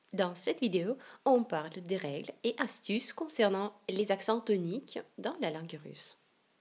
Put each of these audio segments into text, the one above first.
Dans cette vidéo, on parle des règles et astuces concernant les accents toniques dans la langue russe.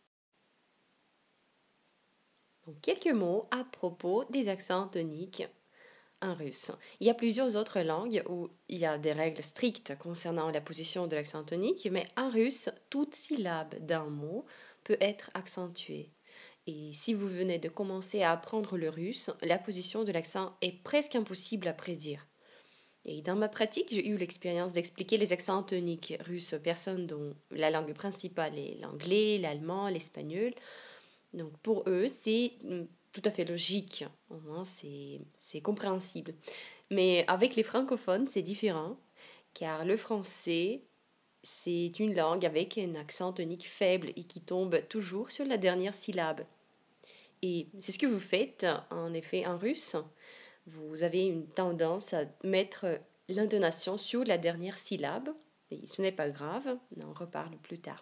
Donc, quelques mots à propos des accents toniques en russe. Il y a plusieurs autres langues où il y a des règles strictes concernant la position de l'accent tonique, mais en russe, toute syllabe d'un mot peut être accentuée. Et si vous venez de commencer à apprendre le russe, la position de l'accent est presque impossible à prédire. Et dans ma pratique, j'ai eu l'expérience d'expliquer les accents toniques russes aux personnes dont la langue principale est l'anglais, l'allemand, l'espagnol. Donc pour eux, c'est tout à fait logique, au moins c'est compréhensible. Mais avec les francophones, c'est différent, car le français, c'est une langue avec un accent tonique faible et qui tombe toujours sur la dernière syllabe. Et c'est ce que vous faites, en effet, en russe. Vous avez une tendance à mettre l'intonation sur la dernière syllabe. Et ce n'est pas grave, on en reparle plus tard.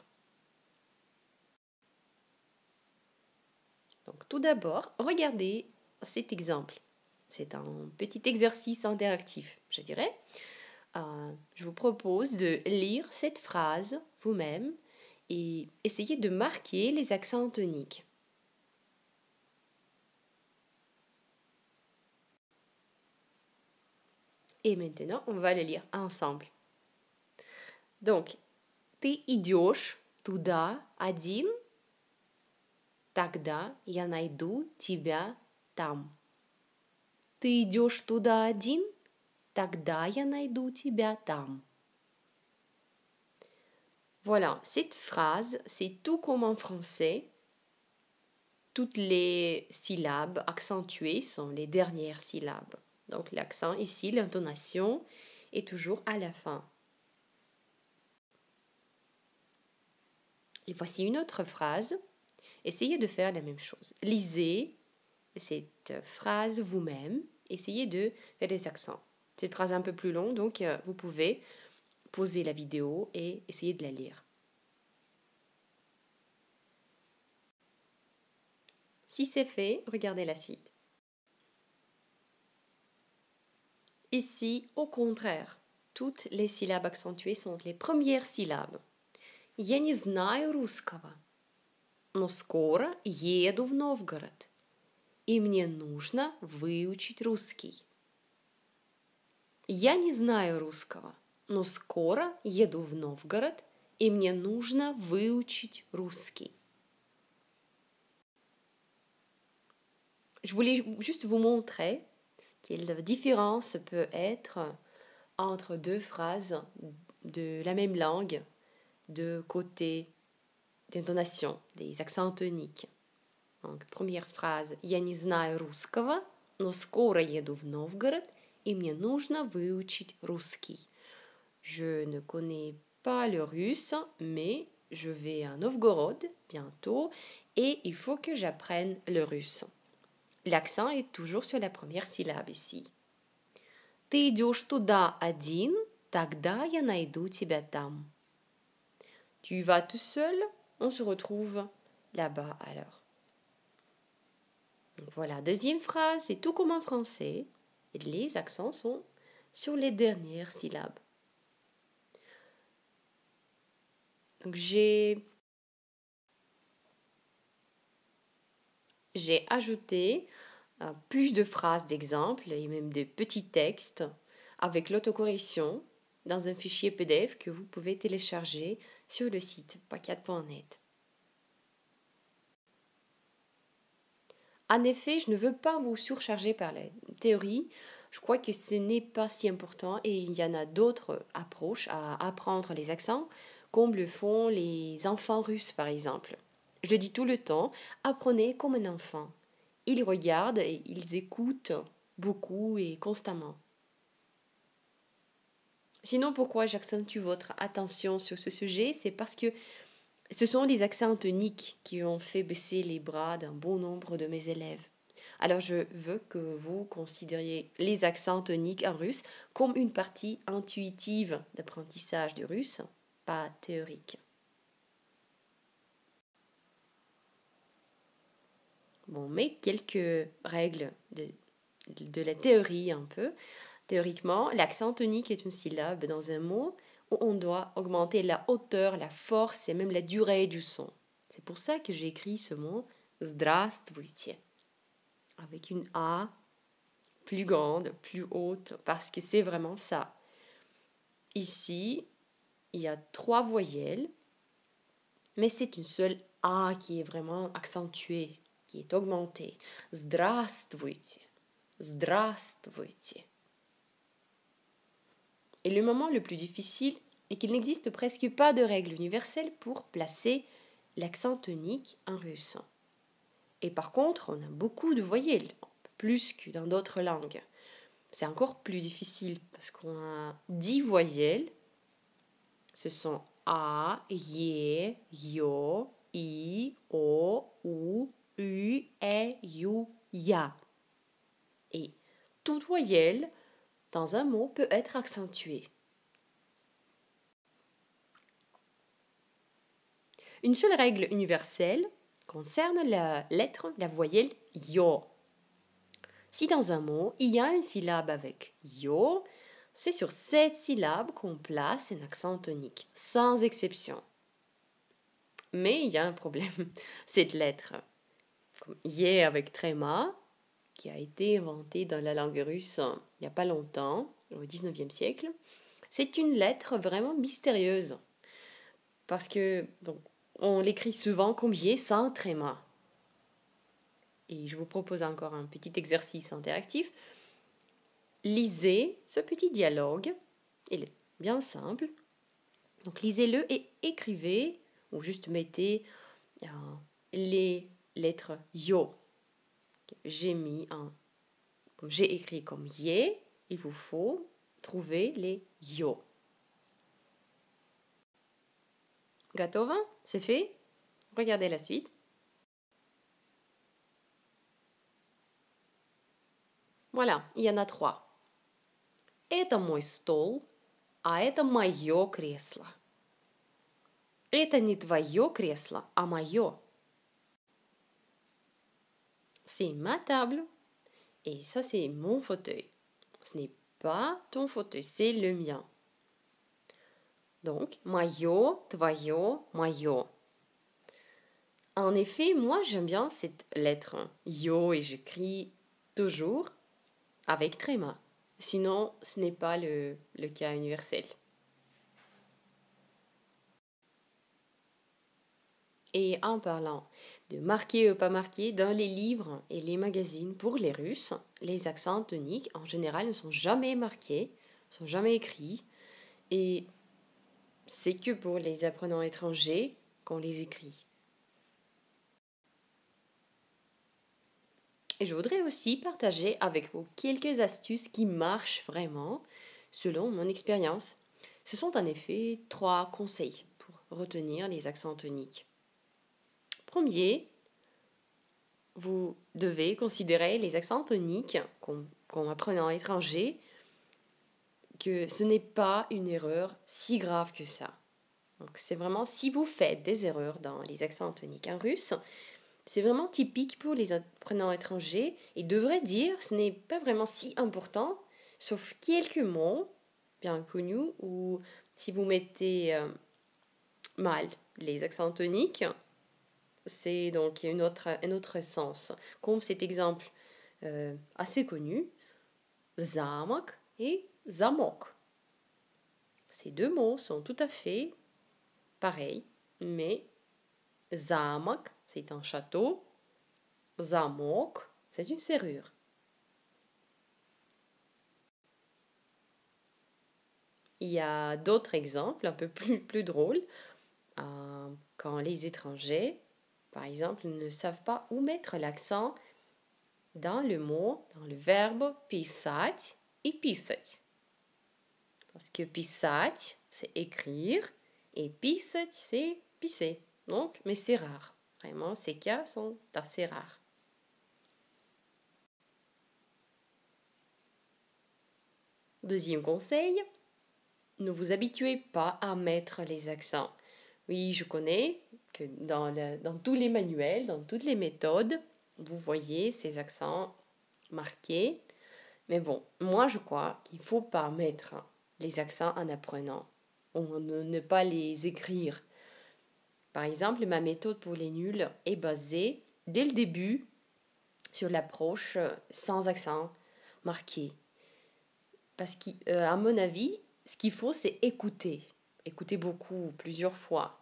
Donc tout d'abord, regardez cet exemple. C'est un petit exercice interactif, je dirais. Je vous propose de lire cette phrase vous-même et essayer de marquer les accents toniques. Et maintenant, on va le lire ensemble. Donc, ты идешь туда один, тогда я найду тебя там. Ты идешь туда один, тогда я найду тебя там. Voilà, cette phrase, c'est tout comme en français. Toutes les syllabes accentuées sont les dernières syllabes. Donc l'accent ici, l'intonation, est toujours à la fin. Et voici une autre phrase. Essayez de faire la même chose. Lisez cette phrase vous-même. Essayez de faire des accents. C'est une phrase un peu plus longue, donc vous pouvez poser la vidéo et essayer de la lire. Si c'est fait, regardez la suite. Ici, au contraire, toutes les syllabes accentuées sont les premières syllabes. Я не знаю русского, но скоро еду в Новгород, и мне нужно выучить русский. Я не знаю русского, но скоро еду в Новгород, и мне нужно выучить русский. Je voulais juste vous montrer quelle différence peut être entre deux phrases de la même langue, de côté d'intonation, des accents toniques. Donc, première phrase «Я не знаю русского, но скоро еду в Новгород, и мне нужно выучить русский». Je ne connais pas le russe, mais je vais à Novgorod bientôt et il faut que j'apprenne le russe. L'accent est toujours sur la première syllabe ici. Ты идешь туда один, тогда я найду тебя там. Tu vas tout seul, on se retrouve là-bas alors. Donc voilà, deuxième phrase, c'est tout comme en français. Et les accents sont sur les dernières syllabes. Donc j'ai ajouté plus de phrases d'exemple et même de petits textes avec l'autocorrection dans un fichier PDF que vous pouvez télécharger sur le site pacat.net. En effet, je ne veux pas vous surcharger par la théorie. Je crois que ce n'est pas si important et il y en a d'autres approches à apprendre les accents, comme le font les enfants russes par exemple. Je dis tout le temps, apprenez comme un enfant. Ils regardent et ils écoutent beaucoup et constamment. Sinon, pourquoi j'accentue votre attention sur ce sujet? C'est parce que ce sont les accents toniques qui ont fait baisser les bras d'un bon nombre de mes élèves. Alors je veux que vous considériez les accents toniques en russe comme une partie intuitive d'apprentissage du russe, pas théorique. Bon, mais quelques règles de la théorie un peu. Théoriquement, l'accent tonique est une syllabe dans un mot où on doit augmenter la hauteur, la force et même la durée du son. C'est pour ça que j'ai écrit ce mot здравствуйте avec une A plus grande, plus haute, parce que c'est vraiment ça. Ici, il y a 3 voyelles, mais c'est une seule A qui est vraiment accentuée, qui est augmentée. Здравствуйте, здравствуйте. Et le moment le plus difficile est qu'il n'existe presque pas de règle universelle pour placer l'accent tonique en russe. Et par contre, on a beaucoup de voyelles, plus que dans d'autres langues. C'est encore plus difficile parce qu'on a 10 voyelles. Ce sont A, Y, Yo, I, O, U, U, E, U, Ya. Et toute voyelle dans un mot peut être accentuée. Une seule règle universelle concerne la lettre, la voyelle Yo. Si dans un mot, il y a une syllabe avec Yo, c'est sur cette syllabe qu'on place un accent tonique, sans exception. Mais il y a un problème. Cette lettre, comme Yé avec tréma, qui a été inventée dans la langue russe il n'y a pas longtemps, au XIXe siècle, c'est une lettre vraiment mystérieuse. Parce que on l'écrit souvent comme Yé sans tréma. Et je vous propose encore un petit exercice interactif. Lisez ce petit dialogue. Il est bien simple. Donc lisez-le et écrivez, ou juste mettez les lettres yo. J'ai écrit comme yé, il vous faut trouver les yo. Готово? C'est fait? Regardez la suite. Voilà, il y en a 3. Это мой стол, а это мое кресло. Это не твое кресло, а мое. C'est ma table et ça c'est mon fauteuil. Ce n'est pas ton fauteuil, c'est le mien. Donc, моё, твоё, моё. En effet, moi j'aime bien cette lettre yo et j'écris toujours avec tréma. Sinon, ce n'est pas le cas universel. Et en parlant de marquer ou pas marquer, dans les livres et les magazines pour les Russes, les accents toniques en général ne sont jamais marqués, ne sont jamais écrits. Et c'est que pour les apprenants étrangers qu'on les écrit. Et je voudrais aussi partager avec vous quelques astuces qui marchent vraiment selon mon expérience. Ce sont en effet 3 conseils pour retenir les accents toniques. Premier, vous devez considérer les accents toniques comme apprenant étranger, que ce n'est pas une erreur si grave que ça. Donc c'est vraiment, si vous faites des erreurs dans les accents toniques en russe, c'est vraiment typique pour les apprenants étrangers et devrait dire ce n'est pas vraiment si important, sauf quelques mots bien connus où si vous mettez mal les accents toniques, c'est donc un autre sens. Comme cet exemple assez connu, замок et замок. Ces 2 mots sont tout à fait pareils, mais замок, c'est un château, замок, c'est une serrure. Il y a d'autres exemples un peu plus drôles, quand les étrangers, par exemple, ne savent pas où mettre l'accent dans le mot, dans le verbe писать et писать. Parce que писать, c'est écrire, et писать, c'est pisser. Donc, mais c'est rare. Vraiment, ces cas sont assez rares. Deuxième conseil, ne vous habituez pas à mettre les accents. Oui, je connais que dans tous les manuels, dans toutes les méthodes, vous voyez ces accents marqués, Mais bon, moi je crois qu'il ne faut pas mettre les accents en apprenant, ou ne pas les écrire. Par exemple, ma méthode pour les nuls est basée, dès le début, sur l'approche sans accent marqué. Parce qu'à mon avis, ce qu'il faut, c'est écouter. Écouter beaucoup, plusieurs fois.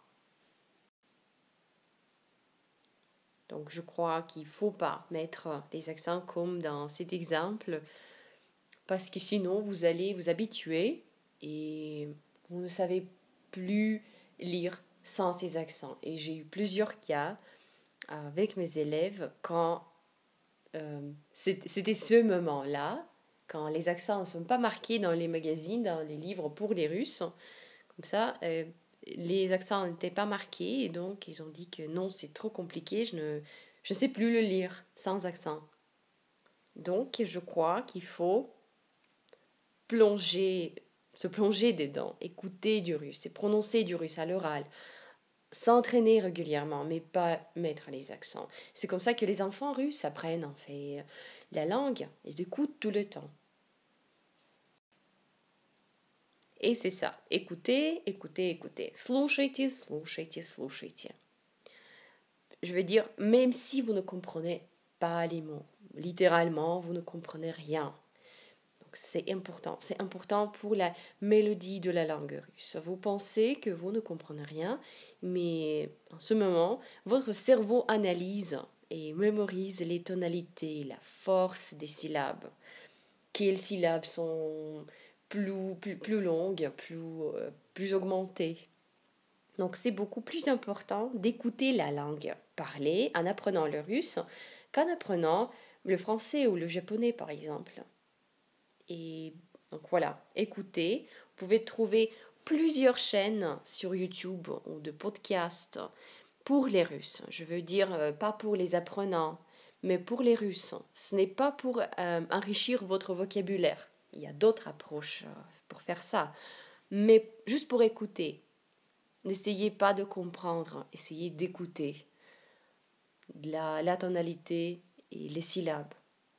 Donc je crois qu'il ne faut pas mettre des accents comme dans cet exemple, parce que sinon vous allez vous habituer et vous ne savez plus lire sans ces accents. Et j'ai eu plusieurs cas avec mes élèves quand c'était ce moment-là, quand les accents ne sont pas marqués dans les magazines, dans les livres pour les Russes. Comme ça, les accents n'étaient pas marqués et donc ils ont dit que non, c'est trop compliqué, je ne sais plus le lire sans accent. Donc je crois qu'il faut plonger, se plonger dedans, écouter du russe et prononcer du russe à l'oral, s'entraîner régulièrement, mais pas mettre les accents. C'est comme ça que les enfants russes apprennent en fait la langue, ils écoutent tout le temps. Et c'est ça, écoutez, écoutez, écoutez. Слушайте, слушайте, слушайте. Je veux dire, même si vous ne comprenez pas les mots, littéralement, vous ne comprenez rien. Donc c'est important pour la mélodie de la langue russe. Vous pensez que vous ne comprenez rien, mais en ce moment, votre cerveau analyse et mémorise les tonalités, la force des syllabes. Quelles syllabes sont plus longues, plus augmentées. Donc c'est beaucoup plus important d'écouter la langue parlée en apprenant le russe qu'en apprenant le français ou le japonais par exemple. Et donc voilà, écoutez, vous pouvez trouver plusieurs chaînes sur YouTube ou de podcasts pour les Russes. Je veux dire, pas pour les apprenants, mais pour les Russes. Ce n'est pas pour enrichir votre vocabulaire. Il y a d'autres approches pour faire ça. Mais juste pour écouter. N'essayez pas de comprendre, essayez d'écouter la tonalité et les syllabes.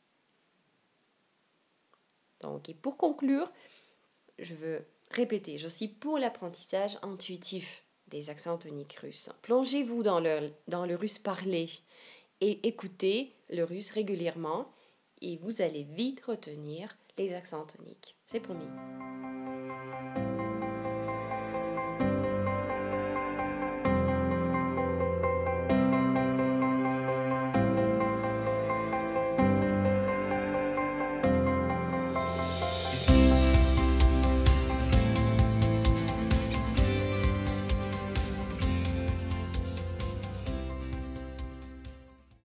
Donc, et pour conclure, je veux répéter, je suis pour l'apprentissage intuitif des accents toniques russes. Plongez-vous dans le russe parlé et écoutez le russe régulièrement et vous allez vite retenir les accents toniques. C'est promis.